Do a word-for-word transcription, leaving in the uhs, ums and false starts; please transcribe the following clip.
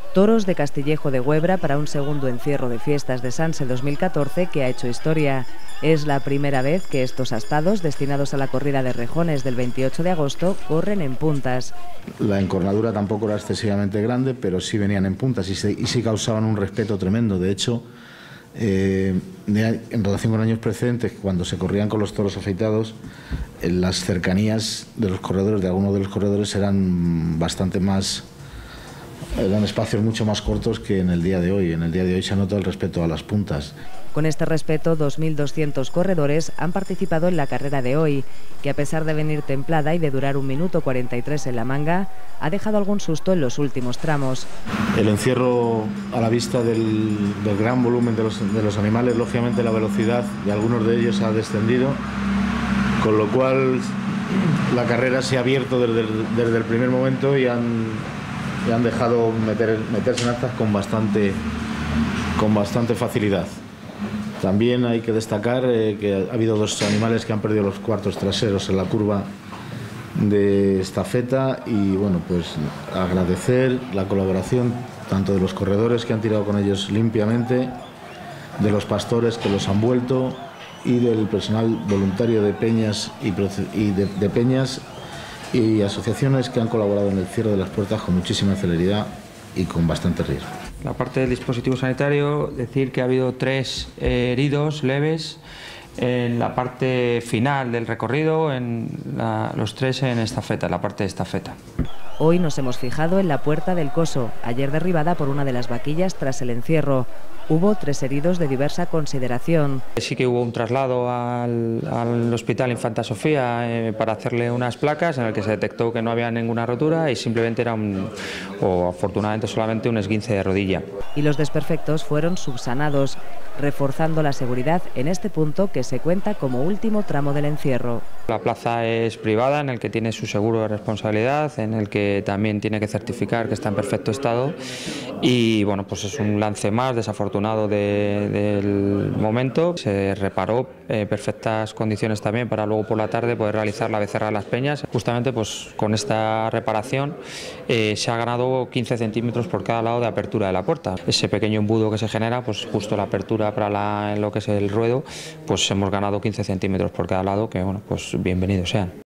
Toros de Castillejo de Huebra para un segundo encierro de fiestas de Sanse dos mil catorce que ha hecho historia. Es la primera vez que estos astados, destinados a la corrida de rejones del veintiocho de agosto, corren en puntas. La encornadura tampoco era excesivamente grande, pero sí venían en puntas y, se, y sí causaban un respeto tremendo. De hecho, eh, en relación con años precedentes, cuando se corrían con los toros afeitados, en las cercanías de los corredores, de algunos de los corredores, eran bastante más... eran espacios mucho más cortos que en el día de hoy. En el día de hoy se nota el respeto a las puntas. Con este respeto, dos mil doscientos corredores han participado en la carrera de hoy, que a pesar de venir templada y de durar un minuto cuarenta y tres en la manga, ha dejado algún susto en los últimos tramos. El encierro, a la vista del, del gran volumen de los, de los animales, lógicamente la velocidad de algunos de ellos ha descendido, con lo cual la carrera se ha abierto desde el, desde el primer momento y han... y han dejado meter, meterse en altas con bastante, con bastante facilidad. También hay que destacar eh, que ha habido dos animales que han perdido los cuartos traseros en la curva de estafeta y bueno, pues agradecer la colaboración tanto de los corredores que han tirado con ellos limpiamente, de los pastores que los han vuelto y del personal voluntario de peñas y, y de, de peñas y asociaciones que han colaborado en el cierre de las puertas con muchísima celeridad y con bastante riesgo. La parte del dispositivo sanitario, decir que ha habido tres eh, heridos leves en la parte final del recorrido, en la, los tres en estafeta, en la parte de estafeta. Hoy nos hemos fijado en la Puerta del Coso, ayer derribada por una de las vaquillas tras el encierro. Hubo tres heridos de diversa consideración. Sí que hubo un traslado al, al Hospital Infanta Sofía eh, para hacerle unas placas en el que se detectó que no había ninguna rotura y simplemente era un, o afortunadamente solamente un esguince de rodilla. Y los desperfectos fueron subsanados, reforzando la seguridad en este punto que se cuenta como último tramo del encierro. La plaza es privada, en el que tiene su seguro de responsabilidad, en el que también tiene que certificar que está en perfecto estado y bueno, pues es un lance más desafortunado de, del momento. Se reparó en eh, perfectas condiciones también para luego por la tarde poder realizar la becerra de las peñas. Justamente pues con esta reparación eh, se ha ganado quince centímetros por cada lado de apertura de la puerta. Ese pequeño embudo que se genera, pues justo la apertura para la, en lo que es el ruedo, pues hemos ganado quince centímetros por cada lado, que bueno, pues bienvenidos sean.